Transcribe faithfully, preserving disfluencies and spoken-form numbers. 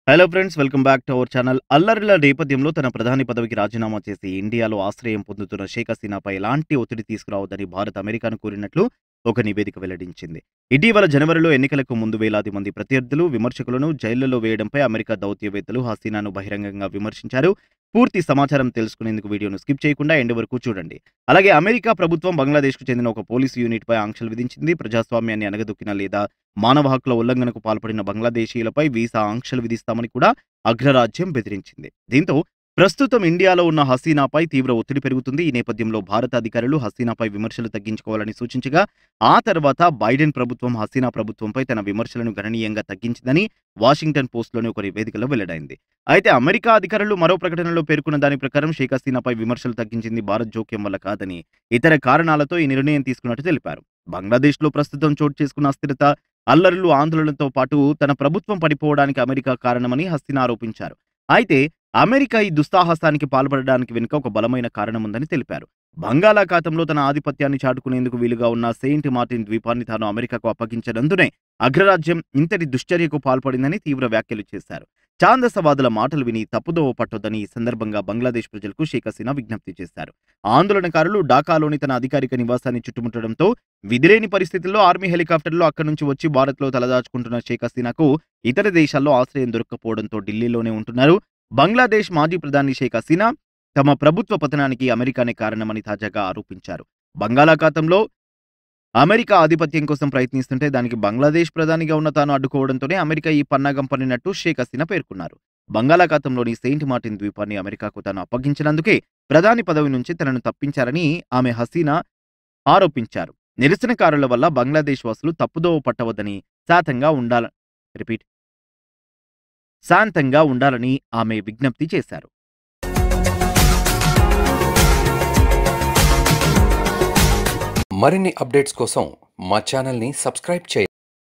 Hello friends welcome back to our channel. అల్లర్ల నేపథ్యంలో తన ప్రధాని పదవికి రాజీనామా చేసి ఇండియాలో ఆశ్రయం పొందుతున్న షేక్ హసీనాపై ఎలాంటి ఒత్తిడి తీసుకురావద్దని భారత్ అమెరికాను కోరినట్లు ఒక నివేదిక వెల్లడించింది. ఇటీవల జనవరిలో ఎన్నికలకు ముందు వేలాది మంది ప్రత్యర్థులు, విమర్శకులను జైళ్లలో వేయడంపై అమెరికా దౌత్యవేత్తలు హసీనాను బహిరంగంగా విమర్శించారు. పూర్తి సమాచారం తెలుసుకునేందుకు వీడియోను స్కిప్ చేయకుండా ఎండ్ వరకు చూడండి. అలాగే అమెరికా ప్రభుత్వం బంగ్లాదేశ్కు చెందిన ఒక పోలీసు యూనిట్పై ఆంక్షలు విధించింది. ప్రజాస్వామ్యాన్ని అణగదొక్కిన లేదా మానవ హక్కుల ఉల్లంఘనకు పాల్పడిన బంగ్లాదేశీయులపై వీసా ఆంక్షలు విధిస్తామని కూడా అగ్రరాజ్యం బెదిరించింది. దీంతో ప్రస్తుతం ఇండియాలో ఉన్న హసీనాపై తీవ్ర ఒత్తిడి పెరుగుతుంది. ఈ నేపథ్యంలో భారత అధికారులు హసీనాపై విమర్శలు తగ్గించుకోవాలని సూచించగా, ఆ తర్వాత బైడెన్ ప్రభుత్వం హసీనా ప్రభుత్వంపై తన విమర్శలను గణనీయంగా తగ్గించిందని వాషింగ్టన్ పోస్ట్లోని ఒక నివేదికలో వెల్లడైంది. అయితే అమెరికా అధికారులు మరో ప్రకటనలో పేర్కొన్న దాని ప్రకారం షేక్ హసీనాపై విమర్శలు తగ్గించింది భారత్ జోక్యం వల్ల కాదని, ఇతర కారణాలతో ఈ నిర్ణయం తీసుకున్నట్టు తెలిపారు. బంగ్లాదేశ్లో ప్రస్తుతం చోటు చేసుకున్న అస్థిరత, అల్లర్లు, ఆందోళనలతో పాటు తన ప్రభుత్వం పడిపోవడానికి అమెరికా కారణమని హసీనా ఆరోపించారు. అయితే అమెరికా ఈ దుస్సాహసానికి పాల్పడడానికి వెనుక ఒక బలమైన కారణముందని తెలిపారు. బంగాళాఖాతంలో తన ఆధిపత్యాన్ని చాటుకునేందుకు వీలుగా ఉన్న సెయింట్ మార్టిన్ ద్వీపాన్ని తాను అమెరికాకు అప్పగించనందునే అగ్రరాజ్యం ఇంతటి దుశ్చర్యకు పాల్పడిందని తీవ్ర వ్యాఖ్యలు చేశారు. ఛాందసవాదుల మాటలు విని తప్పుదోవ పట్టొద్దని ఈ సందర్భంగా బంగ్లాదేశ్ ప్రజలకు షేక్ హసీనా విజ్ఞప్తి చేశారు. ఆందోళనకారులు ఢాకాలోని తన అధికారిక నివాసాన్ని చుట్టుముట్టడంతో విధిలేని పరిస్థితుల్లో ఆర్మీ హెలికాప్టర్లో అక్కడి నుంచి వచ్చి భారత్లో తలదాచుకుంటున్న షేక్ హసీనాకు ఇతర దేశాల్లో ఆశ్రయం దొరక్కపోవడంతో ఢిల్లీలోనే ఉంటున్నారు. బంగ్లాదేశ్ మాజీ ప్రధాని షేక్ హసీనా తమ ప్రభుత్వ పతనానికి అమెరికానే కారణమని తాజాగా ఆరోపించారు. బంగాళాఖాతంలో అమెరికా ఆధిపత్యం కోసం ప్రయత్నిస్తుంటే దానికి బంగ్లాదేశ్ ప్రధానిగా ఉన్న తాను అడ్డుకోవడంతోనే అమెరికా ఈ పన్నాగం పన్నినట్టు షేక్ హసీనా పేర్కొన్నారు. బంగాళాఖాతంలోని సెయింట్ మార్టిన్ ద్వీపాన్ని అమెరికాకు తాను అప్పగించినందుకే ప్రధాని పదవి నుంచి తనను తప్పించారని ఆమె హసీనా ఆరోపించారు. నిరసనకారుల వల్ల బంగ్లాదేశ్ వాసులు తప్పుదోవ పట్టవద్దని శాంతంగా ఉండాల రిపీట్ శాంతంగా ఉండాలని ఆమె విజ్ఞప్తి చేశారు. మరిన్ని అప్డేట్స్ కోసం మా ఛానల్ని సబ్స్క్రైబ్ చేయండి.